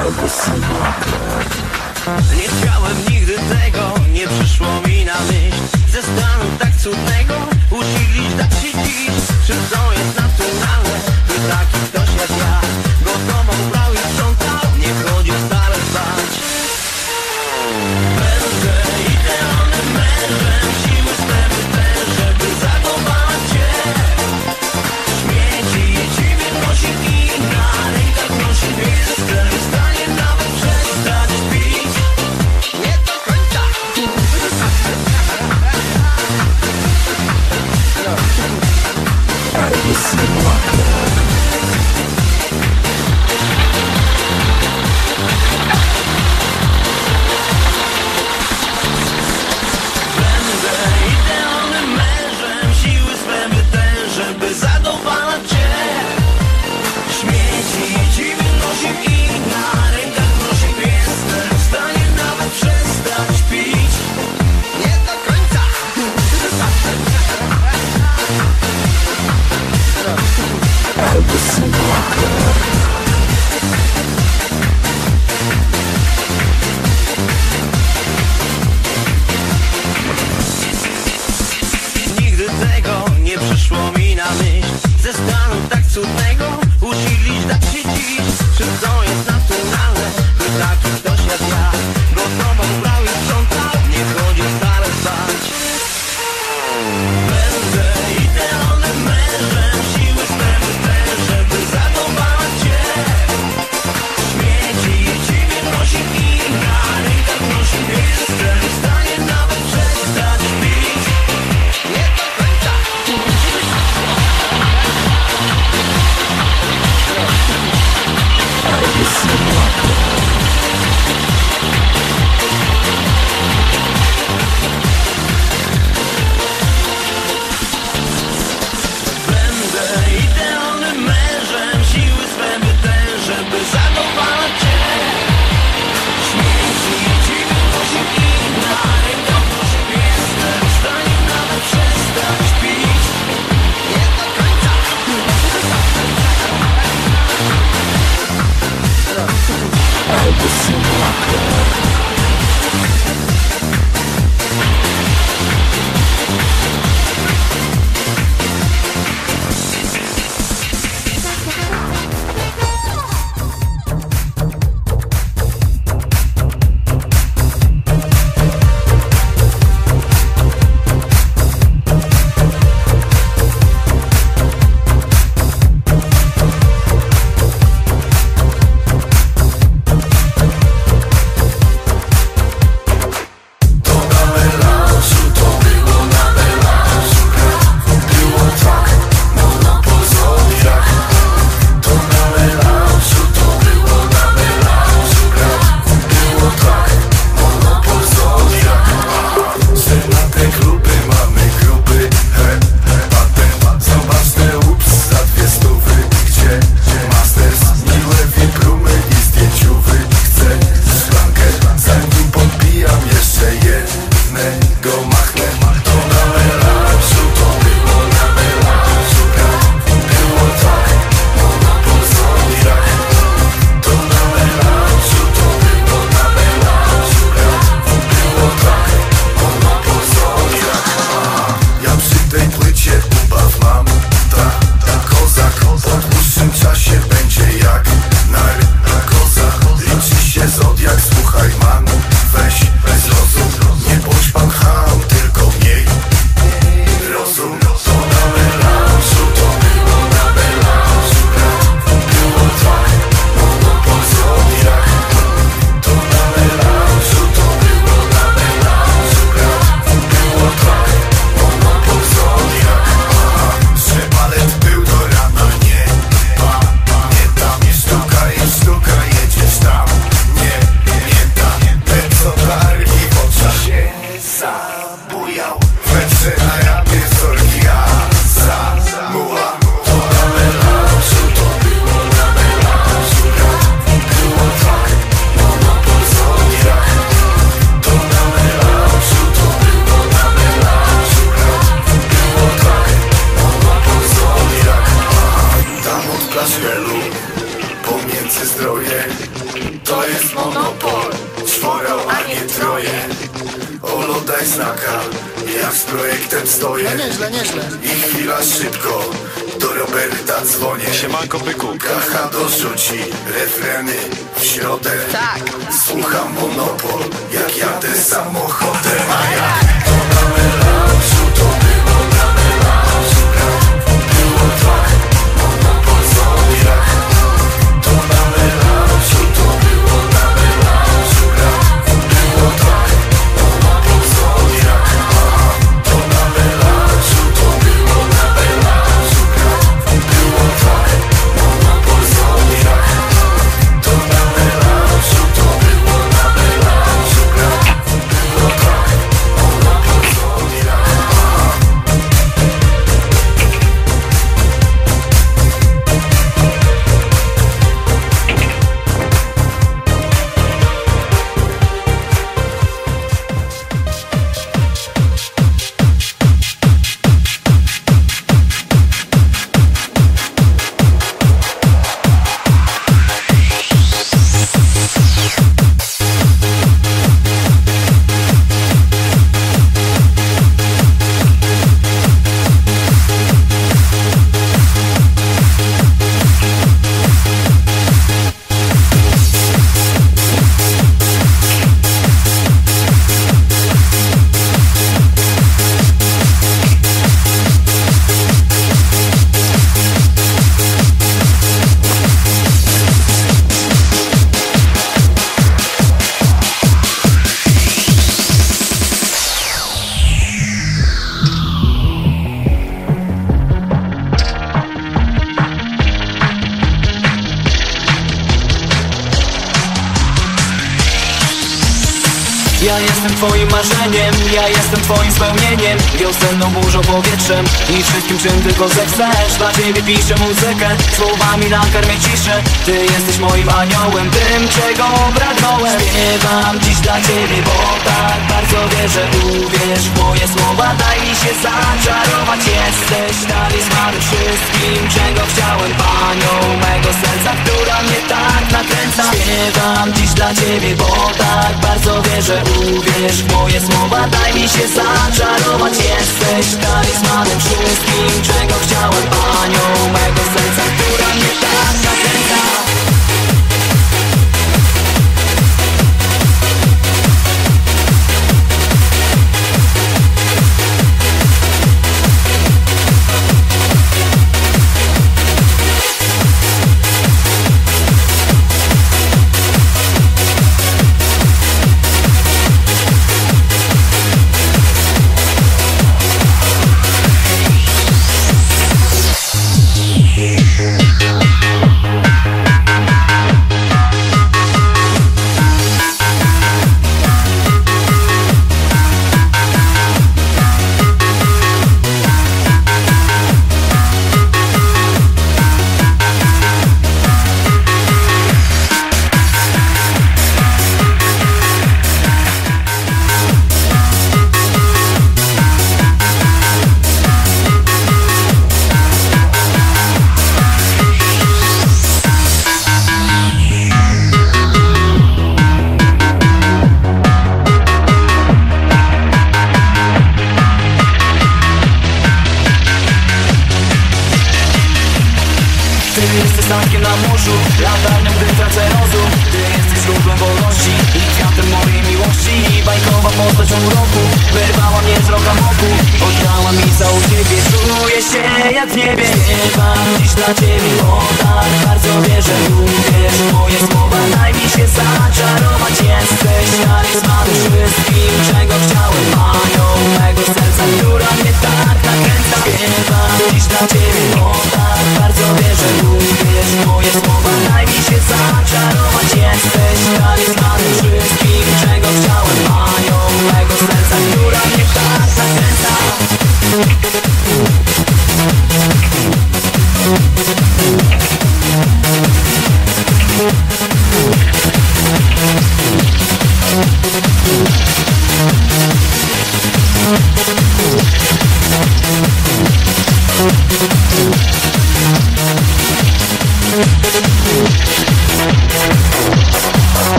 Nie chciałem nigdy tego, nie przyszło mi na myśl. Ze stanu tak cudnego usiedlić, dać się dziś. Czy to jest naturalne, by taki ktoś jak ja gotował, brał i sprzątał, nie chodził stale spać. Będę idealnym mężem, siły sfery też, żeby zachować cię. Śmieci, ciebie nosi i na rękach nosi wiedzkę. W stanie nawet przestać pić. Nie do końca. To jest monopol, czworo, a nie troje. Olo, daj znaka, jak z projektem stoję. No nieźle, nieźle. I chwila szybko, do Roberta dzwonię. Siemanko byku. Kacha dorzuci refreny w środę. Tak. Słucham monopol, jak jadę samochodem. A jak to na melanżu, to było na melanżu. Było tak, monopol Zodiak. To na melanżu, to było na melanżu. Było tak, monopol Zodiak. To na melanżu, to było na melanżu. Było tak, monopol Zodiak. To na melanżu, to było na melanżu. Było tak, monopol Zodiak. Ja jestem twoim marzeniem, ja jestem twoim spełnieniem. Wiosenną burzą powietrzem i wszystkim czym tylko zechcesz. Dla ciebie piszę muzykę, słowami nakarmię ciszę. Ty jesteś moim aniołem, tym czego pragnąłem. Śpiewam dziś dla ciebie, bo tak bardzo wierzę. Uwierz w moje słowa, daj mi się zaczarować. Jesteś talizmanem wszystkim czego chciałem. Panią mego serca, która mnie tak nakręca. Śpiewam dziś dla ciebie, bo tak bardzo wierzę. Uwierz w moje słowa, daj mi się zaczarować. Jesteś talizmanem wszystkim czego chciałem. Panią mego serca, która mnie tak nakręca. Ty jesteś statkiem na morzu, latarnią, gdy tracę rozum. Ty jesteś źródłem wolności i kwiatem mojej miłości. I bajkowa postacią roku wyrwała mnie z roka moku. Oddała mi całą ciebie, czuję się jak w niebie. Śpiewam dziś dla ciebie, bo tak bardzo wierzę. Uwierz w moje słowa, daj mi się zaczarować. Jesteś talizmanem wszystkim czego chciałem. Panią mego serca, która mnie tak nakręca. Śpiewam dziś dla ciebie, bo tak bardzo wierzę. Uwierz w moje słowa, daj mi się zaczarować. Jesteś talizmanem wszystkim czego chciałem. Panią mego serca, która mnie tak nakręca.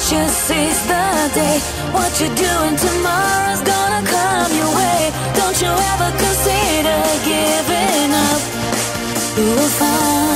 you seize the day. What you're doing tomorrow's gonna come your way. Don't you ever consider giving up. You will find